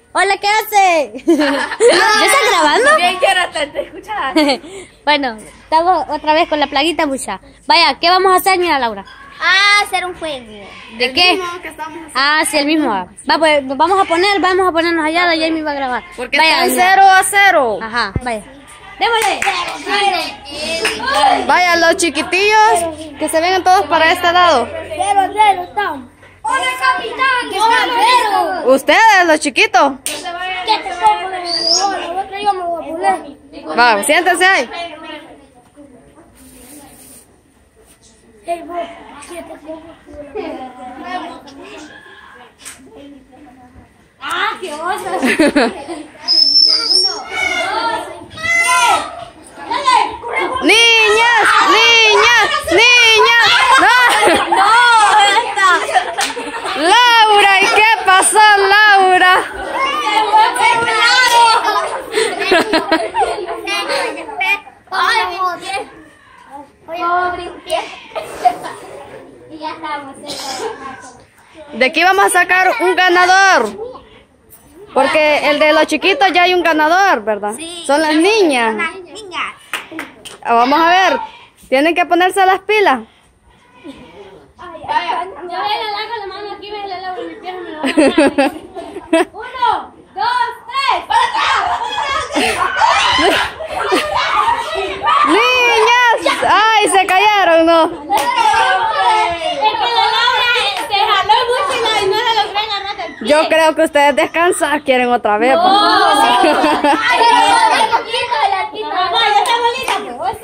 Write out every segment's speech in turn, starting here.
Hola, ¿qué hace? ¿Ya estás grabando? Bien, Jonathan, te escuchas. Bueno, estamos otra vez con la plaguita mucha. Vaya, ¿qué vamos a hacer, mira Laura? Hacer un juego. ¿De qué? Ah, sí, el mismo. Va, pues nos vamos a ponernos allá, la Jamie va a grabar. Porque vaya, están 0-0. Ajá, vaya. ¡Démosle! Vaya, los chiquitillos, que se vengan todos para este lado. 0-0 estamos. ¡Hola, capitán! ¡Que está 0! Ustedes, los chiquitos. ¿Qué te pongo de bola? Otra yo me voy a poner. Va, siéntense ahí. Hey, vos, ¿qué te pongo? ¡Ah, qué oso! Niñas, niñas, niñas. No. Laura, ¿y qué pasó, Laura? Y ya estamos. De aquí vamos a sacar un ganador. Porque el de los chiquitos ya hay un ganador, ¿verdad? Sí. Son las niñas. Las niñas. Vamos a ver. Tienen que ponerse las pilas. Ya ven, hago la mano aquí, ven la Laura, mi pierna me lo van a dar. 1, 2, 3. ¡Niñas! ¡Ay, se cayeron, no! Es que la Laura se jaló mucho y no se los ven a rato. Yo creo que ustedes descansar quieren otra vez. pues. Ya estamos listas,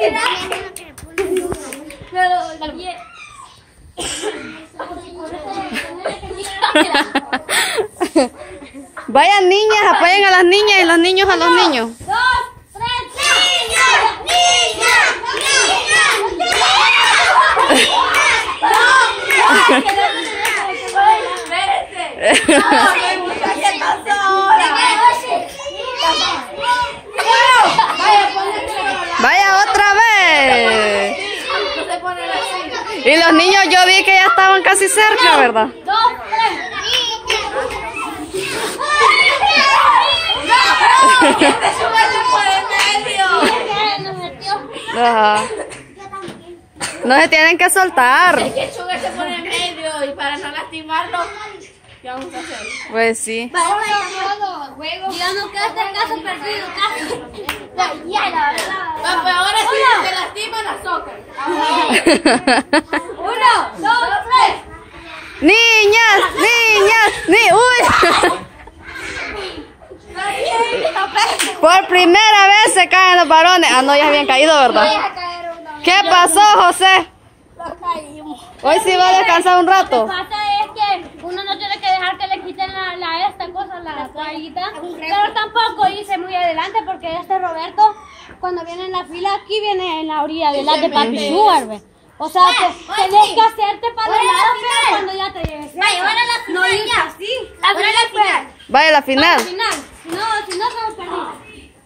Vayan niñas, apoyen a las niñas y los niños a los niños. 2, 3, Vaya otra vez. Y los niños yo vi que ya estaban casi cerca, ¿verdad? 2, 3. Ajá. No se tienen que soltar. Que Sugar se pone en medio y para no lastimarlo, ¿qué vamos a hacer? Pues sí. Digamos que este es caso perdido, Pues ahora sí se lastima la soca. 1, 2, 3. Niñas, uy. Por primera vez se caen los varones. Ah, no, ya habían caído, ¿verdad? ¿Qué pasó, José? Hoy sí va a descansar un rato. Lo que pasa es que uno no tiene que dejar que le quiten esta cosa, la toallita. Pero tampoco irse muy adelante porque este Roberto, cuando viene en la fila, aquí viene en la orilla de la de Papi Sugar, ¿ve? O sea, tenés que hacerte para los lados, pero cuando ya te llegues. No irte así. Vaya a la final. Al final. Si no, estamos perdidos.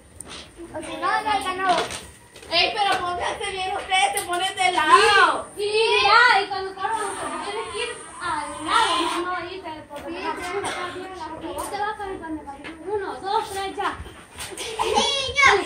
Ey, pero pónganse bien ustedes, se ponen de lado. Sí, mira, y cuando corran, tienes que ir al lado, no irte por vos te vas a ver cuando pases. 1, 2, 3, ya. Niñas.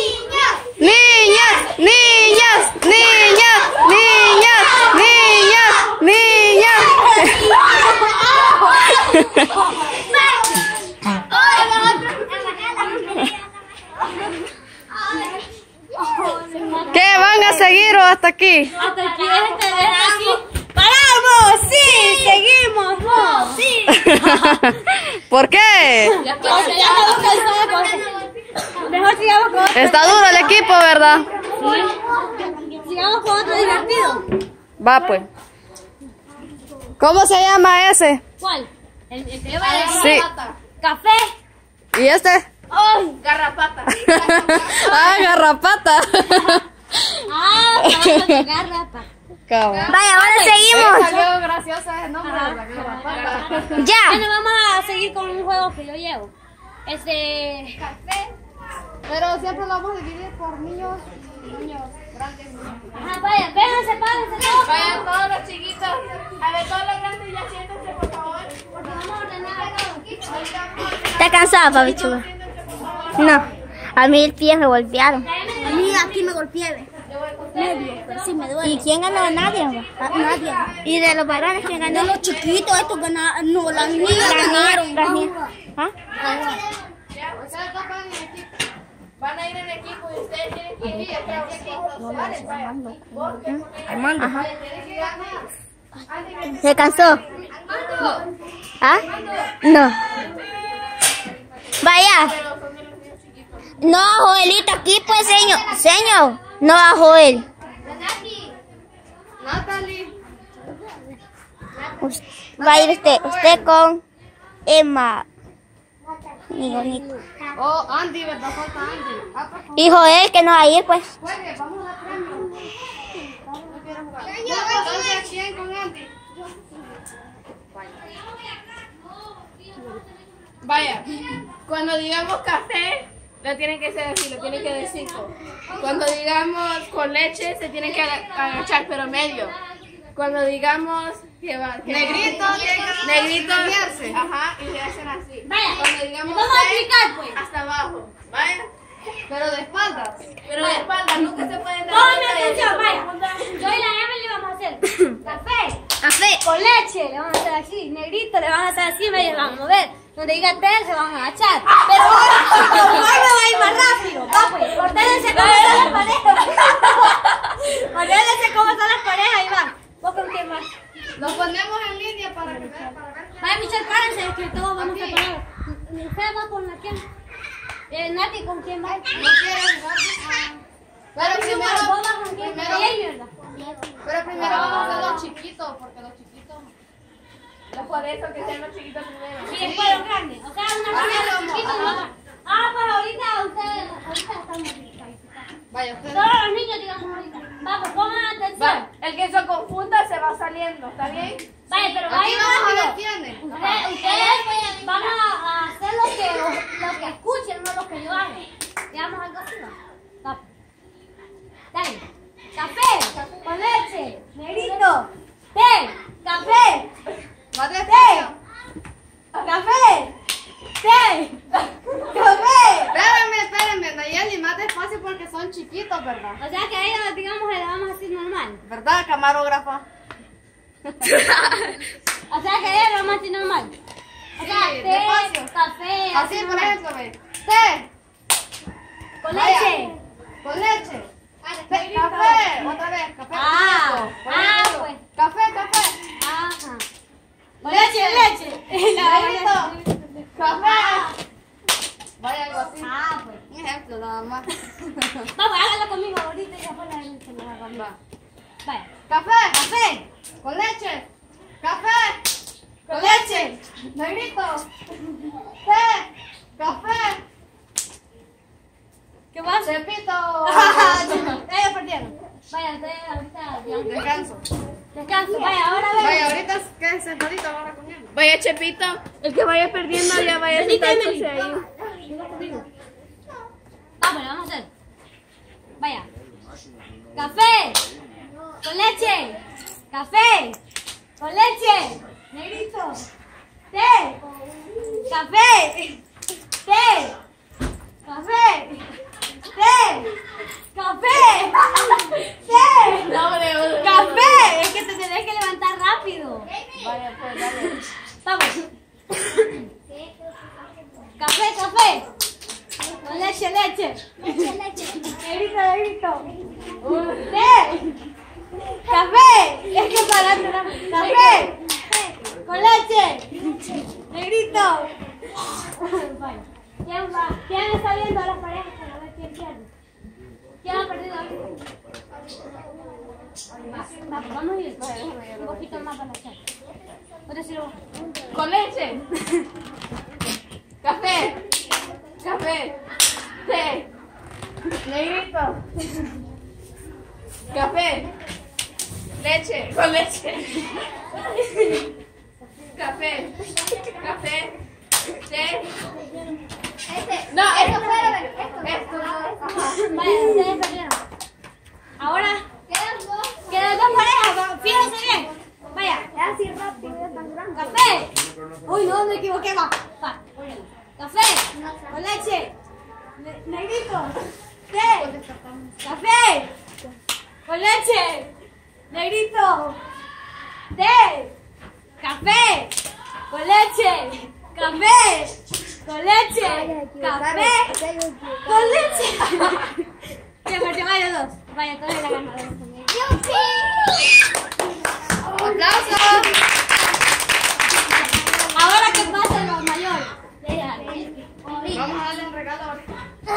¿Qué van a seguir o hasta aquí? Hasta aquí, aquí. ¡Paramos! ¡Sí! ¡Seguimos! ¡No! ¡Sí! ¿Por qué? Ya estamos cansados. Mejor sigamos con otro. Está duro el equipo, ¿verdad? Sí. Sigamos con otro divertido. Va pues. ¿Cómo se llama ese? ¿Cuál? El que lleva la Sí. café. ¿Y este? ¡Ay! Garrapata. Ah, garrapata. ¡Ah! Vamos a garrapa. Vaya, ahora seguimos. Salió gracioso ese nombre, la garrapata. Ya. Bueno, vamos a seguir con un juego que yo llevo. Café. Pero siempre lo vamos a dividir por niños grandes. Ajá, vaya, vénganse, párense todos. Vayan todos los chiquitos. A ver, todos los grandes ya siéntense, por favor. Porque vamos a ordenar a todos. Está ¿Estás cansada, papi chulo? No. A mí el pie me golpearon. A mí aquí me golpeé. Sí, me duele. ¿Y quién ganó? Nadie. Nadie. ¿Y de los varones quién ganó? De los chiquitos, estos ganaron. No, las niñas ganaron. ¿Ah? Van a ir en equipo y ustedes tienen que ir. Armando. Ajá. ¿Se cansó? ¿Ah? No. Vaya. No, Joelito, aquí pues, señor. No a Joel. Natalie. Va a ir usted con Emma. Nico. Oh, Andy, ¿verdad? Falta Andy. Y Joel, que no va a ir, pues. Juegue, vamos a dar premio. No quiero jugar. Entonces, ¿quién con Andy? Vaya, cuando digamos café, lo tienen que decir, lo tienen que decir. Cuando digamos con leche, se tienen que agachar, pero medio. Cuando digamos que va, negrito, ajá, y le hacen así. Vaya, cuando digamos vamos a explicar, pues. hasta abajo, vaya. Pero de espaldas. Pero de espaldas, nunca se pueden dar. Ponme atención, vaya. Yo y la Emily le vamos a hacer café con leche, le vamos a hacer así, negrito, le vamos a hacer así, medio le vamos a mover. Donde diga té, se van a agachar. Pero Omar me va a ir más rápido. Va, pues, ordénense cómo están las parejas. Ordénense cómo están las parejas, Iván. ¿Vos con quién vas? Lo ponemos en línea para ver. Vaya, Michelle, párense, que todos vamos a parar. ¿Usted va con la quién? Nati, ¿con quién va? No quiero jugar. Pero primero, ¿Vos vas con quién? Ahí hay mierda. pero primero vamos a hacer los chiquitos, porque los chiquitos. No es por eso que sean los chiquitos primero. Y después los grandes. O sea, una cosa de chiquitos no va. Pues ahorita ustedes están muy Vaya, ustedes. todos los niños digamos ahorita. Vamos, pongan atención. Va, el que se confunda se va saliendo, ¿está bien? Vaya, pero Aquí vayan vamos a ver rápido. quiénes. Ustedes van a hacer lo que escuchen, no lo que yo haga. Digamos algo así, ¿va? Va. Dale. Café con leche, negrito. Té, café. Más despacio. Café. Té. Café. Espérenme, Nayeli, más despacio porque son chiquitos, ¿verdad? O sea que a ellos, digamos, le vamos a decir normal. ¿Verdad, camarógrafa? O sea que a ellos le vamos a decir normal. O sea, Sí, té, despacio. café, Así, por normal. ejemplo, ve. Té. Con Vaya. leche. Con leche. Café. Otra vez. Café. Negrito. Pues. Café. Ajá. Con leche. Negrito. Café. Vaya, algo así. Pues. Un ejemplo, nada más. Vamos, hágalo conmigo ahorita y después la gente lo haga conmigo. Va. Vaya. Café. Con leche. Café. Con leche. Negrito. Té. Café. ¿Qué pasa? Cepito. Ellos perdieron. Vaya, ustedes ahorita digamos, Descanso. descanso. Vaya, ahora ven. Vaya, ahorita quédese sentadito ahora con él. Vaya, Chepito. El que vaya perdiendo ya vaya Venite, Emily. sentándose ahí. Venga conmigo. Vamos, le vamos a hacer. Vaya. Café. Con leche. Café. Con leche. Negrito. Té. Café. Té. Café. Té. Café. Té. Café. Es que te tenés que levantar rápido. Vaya, pues, dale. Vamos. Café. Con leche. Negrito. Té. Café. Es que para atrás. Café. Con leche. Negrito. Vaya. ¿Quién está viendo a las parejas para ver quién pierde? ¿Quién ha perdido ahorita? Vamos a ir un poquito más para la charla. Otra sirvo. Con leche. Café. Té. Negrito. Café. Leche. Con leche. Café. Té. No, esto no. Vaya, ustedes perdieron. Ahora quedan dos parejas, fíjense bien. Vaya, así rápido, tan grande. Café. Uy, no, me equivoqué, va. Café. con leche, negrito, té, café, con leche, negrito, té, café, con leche, café, con leche, café, con leche. Que perdió vaya dos. Vaya, todos la ganadora. ¡Aplausos! Ahora que pasen los mayores. Vamos a darle un regalo ahorita.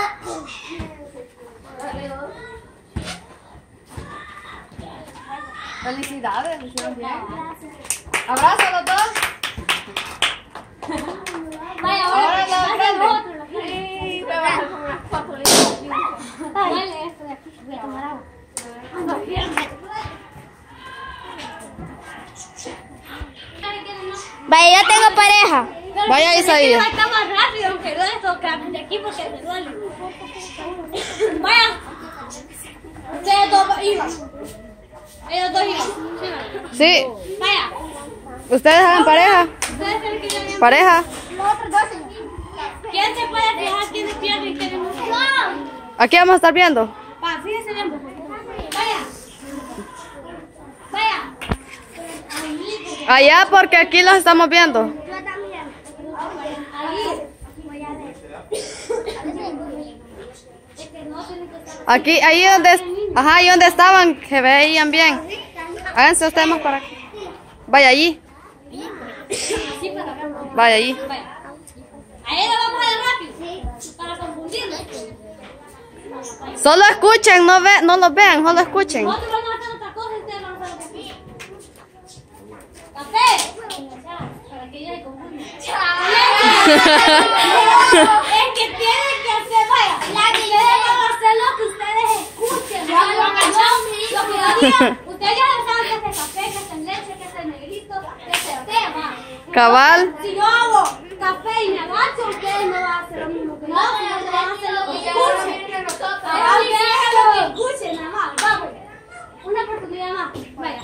Felicidades, lo hicieron bien. Abrazo a los dos. Vaya, Ahora ahora la pasen grande. los otros. Y me vas a hacer unas fotos. Dale esto de aquí. Voy a tomar agua. Vaya, yo tengo pareja. Vaya, Isaías. Está más rápido, aunque duele estos cables de aquí porque me duele. Vaya. Ustedes dos iban. Ellos dos iban. Sí. Vaya. ¿Ustedes hagan pareja? Ustedes tienen que ir. ¿Pareja? ¿Quién se puede fijar quién es pierde y quién no? Aquí vamos a estar viendo. Va, fíjense bien. Vaya. Vaya. Allá porque aquí los estamos viendo. Ahí. Aquí, ahí donde, ajá, ahí donde estaban, que veían bien. Háganse ustedes más para acá. Vaya allí. Vaya allí. Vaya. Ahí lo vamos a dar rápido. Para confundirnos. Solo escuchen, no los vean, solo escuchen. Nosotros vamos a hacer otra cosa y ustedes van a hacer otra cosa. ¡Café! Para que ella se confunda. Es que tienen que hacer, vaya. Ustedes van a hacer lo que ustedes escuchen. Lo que yo diga. Ustedes ya saben que es café, que es leche, que es negrito, que es tema. Cabal. Si yo hago café y me agacho, ustedes no van a hacer lo mismo que yo, sino que van a hacer lo que escuchen. Ahora ustedes lo que escuchen, nada más. Vamos. Una oportunidad más. Vaya.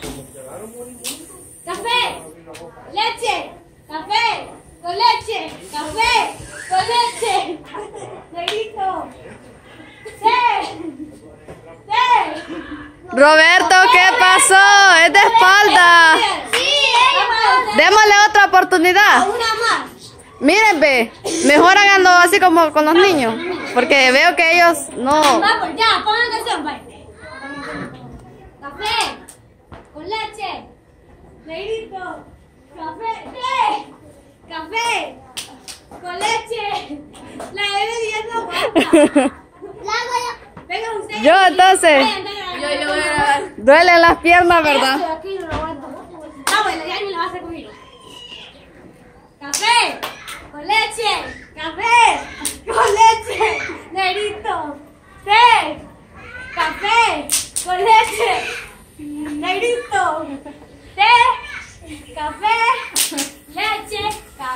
Café, leche, café, con leche, café, con leche. Negrito. Té. Té. Roberto, ¿qué pasó? Es de espalda. Sí, Démosle otra oportunidad. una más. Miren, ve, mejor háganlo así como con los niños, porque veo que ellos no. Vamos, ya, pongan atención, vaya. Café, con leche, negrito, café, té, café, con leche. La bebé no aguanta. Vengan ustedes. Yo entonces, Yo voy a grabar. duelen las piernas, ¿verdad? Esto de aquí no lo aguanto. Ah, bueno, ya ni lo va a hacer conmigo. Café, con leche, café, con leche, negrito, té, café, con leche, negrito, té, café, leche, café.